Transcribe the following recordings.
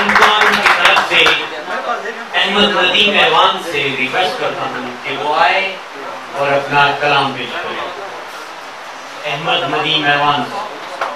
ہندکو کی طرف سے احمد ندیم ایوان سے ریکویسٹ کرتا ہوں کہ وہ آئے اور اپنا کلام پیش کرے. احمد ندیم ایوان سے.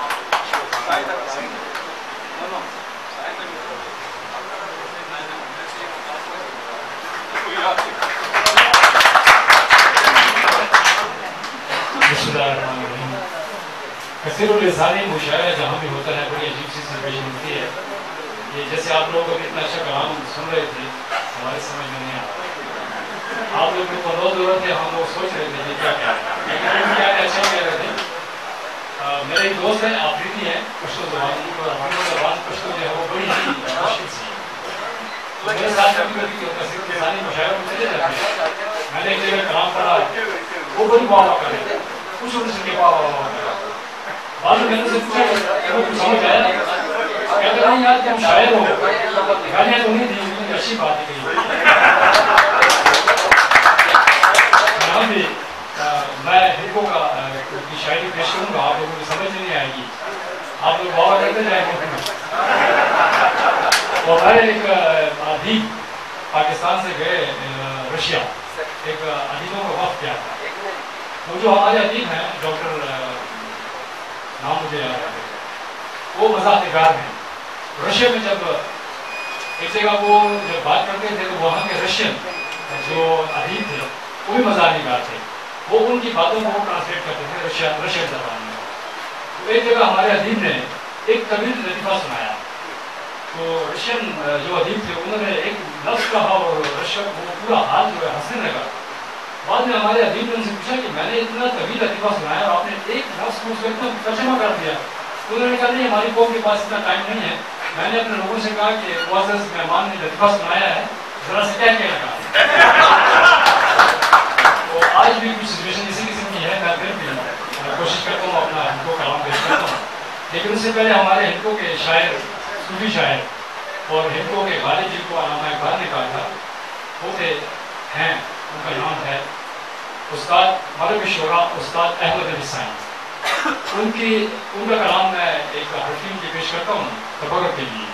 کثیر الاسانی مشاعرہ جہاں بھی ہوتا ہے بڑی عجیب سی سچویشن ہوتی ہے. یہ جیسے آپ لوگ ابھی اتنا اچھا کلام سن رہے تھے ہمارے سمجھ میں نہیں آتا. آپ لوگ کو بہت ضرورت ہے, ہم وہ سوچ رہے تھے کہ کیا کیا اچھا کہہ رہے تھے. میرا ایک دوست ہے آفریقی ہے پشتو زبان پشتو جو ہے وہ بڑی ہی مشکل سی ہے. تو میرے ساتھ کبھی کبھی کثیر الاسانی مشاعرہ میں چلے جاتے ہیں. میں نے ایک جگہ کلام پڑھا وہ بڑی واہ واہ کر رہے تھے, کچھ ان سے واہ واہ واہ کر رہا. بعد میں نے سے پوچھا کہ وہ کچھ سمجھ آیا, کہتے ہیں یار تم شاعر ہو, گالیاں تو نہیں دی, اچھی بات ہے کہی. یہاں بھی میں ہندکو کا کی شاعری پیش کروں گا, آپ لوگوں کو سمجھ نہیں آئے گی, آپ لوگ بابا کرتے جائیں گے. اور ہمارے ایک ادیب پاکستان سے گئے رشیا, ایک ادیبوں کا وقت کیا تھا. وہ جو ہمارے ادیب ہیں ڈاکٹر نام مجھے یاد ہے, وہ مزاح نگار ہیں. رشیا میں جب ایک جگہ وہ جب بات کرتے تھے تو وہاں کے رشین جو ادیب تھے وہ بھی مزاح نگار تھے, وہ ان کی باتوں کو ٹرانسلیٹ کرتے تھے رشین زبان میں. تو ایک جگہ ہمارے ادیب نے ایک طویل لطیفہ سنایا. تو رشین جو ادیب تھے انہوں نے ایک لفظ کہا اور رشین وہ پورا حال جو ہے ہنسنے لگا. بعد میں ہمارے ادیب نے ان سے پوچھا کہ میں نے اتنا طویل لطیفہ سنایا اور آپ نے ایک لفظ کو اس کو اتنا ترجمہ کر دیا. تو انہوں نے کہا نہیں, ہماری قوم کے پاس اتنا ٹائم نہیں ہے. میں نے اپنے لوگوں سے کہا کہ معزز مہمان نے لطیفہ سنایا ہے, ذرا سے کیا کہنے لگا. تو آج بھی کچھ سچویشن اسی قسم کی ہے. میں پھر بھی کوشش کرتا ہوں اپنا ہندکو کلام پیش کرتا ہوں, لیکن اس سے پہلے ہمارے ہندکو کے شاعر, صوفی شاعر اور ہندکو کے غالب جن کو علامہ اقبال نے کہا تھا وہ تھے ہیں, ان کا نام ہے استاد ملک شعراء استاد احمد علی سائیں. ان کا کلام میں ایک حرفی کی پیش کرتا ہوں تبرک کے لیے.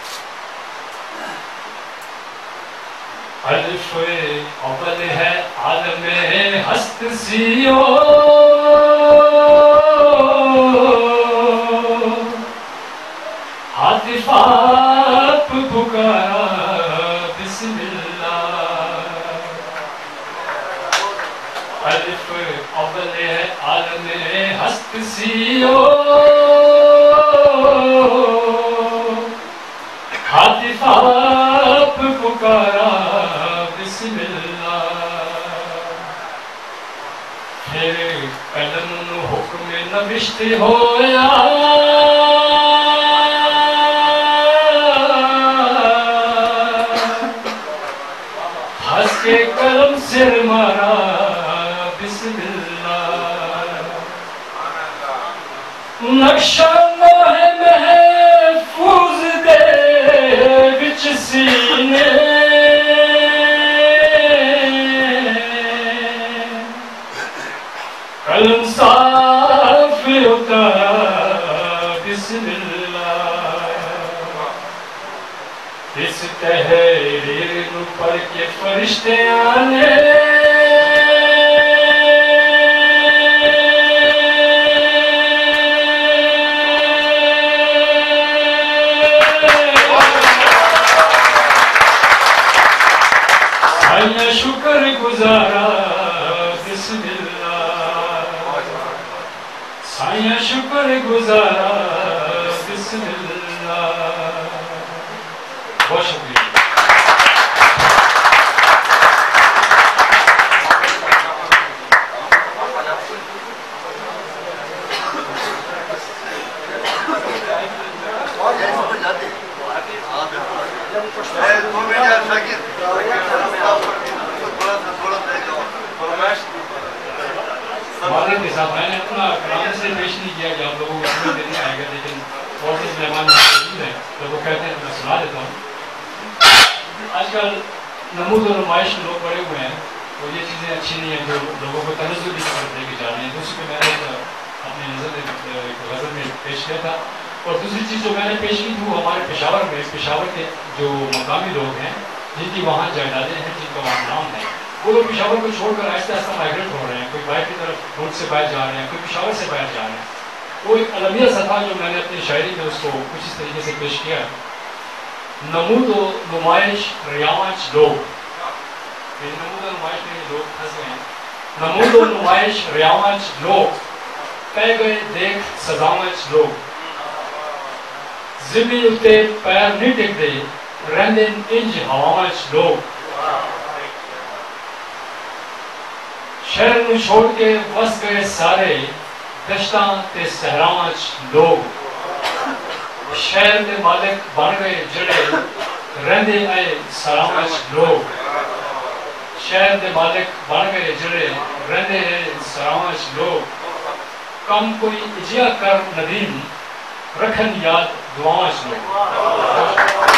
الف اول ہے عالم ہست سیو, عاطف آپ پکارا بسم اللہ. الف اول ہے عالم ہست سیو, عاطف آپ پکارا بسم اللہ. پھر قلم حکم نوشت ہویا, ہنس کے قلم سر مارا بسم اللہ. نقشہ لوح محفوظ دے وچ سینے, قلم صاف اتارا بسم اللہ. اس تحریر نو پڑھ کے فرشتے آنے, سائیں شکر گزارا بسم اللہ. سائیں شکر گزارا بسم اللہ. بہت شکریہ. کے ساتھ میں نے اپنا کلام سے پیش نہیں کیا کہ آپ لوگوں کو سمجھ نہیں آئے گا, لیکن بہت سے مہمان موجود ہیں تو وہ کہتے ہیں تو میں سنا دیتا ہوں. آج کل نمود و نمائش لوگ بڑے ہوئے ہیں, تو یہ چیزیں اچھی نہیں ہیں جو لوگوں کو تنزل کی طرف لے کے جا رہے ہیں. تو اس پہ میں نے اپنی نظر ایک غزل میں پیش کیا تھا. اور دوسری چیز جو میں نے پیش کی تھی وہ ہمارے پشاور میں، پشاور کے جو مقامی لوگ ہیں جن کی وہاں جائیدادیں ہیں، جن کا وہاں نام ہے، وہ لوگ پشاور کو چھوڑ کر آہستہ آہستہ مائگریٹ ہو رہے ہیں، کوئی باہر کی طرف ملک سے باہر جا رہے ہیں، کوئی پشاور سے باہر جا رہے ہیں. وہ ایک المیہ سا تھا جو میں نے اپنی شاعری میں اس کو کچھ اس طریقے سے پیش کیا ہے. نمود و نمائش ریاض لوگ، نمود و نمائش میں یہ لوگ پھنس گئے ہیں. نمود و نمائش ریاض لوگ، پہ گئے دیکھ سزاوچ لوگ، زمین اتے پیر نہیں ٹک دے رہندے انج ہواوچ لوگ. شہر نو چھوڑ کے وس گئے سارے دشتاں تے صحراوچ لوگ. شہر دے مالک بن گئے جڑے رہندے اے سراوچ لوگ. شہر دے مالک بن گئے جڑے رہندے اے سراوچ لوگ. کم کوئی اجیا کر ندیم رکھن یاد دعاوچ لوگ.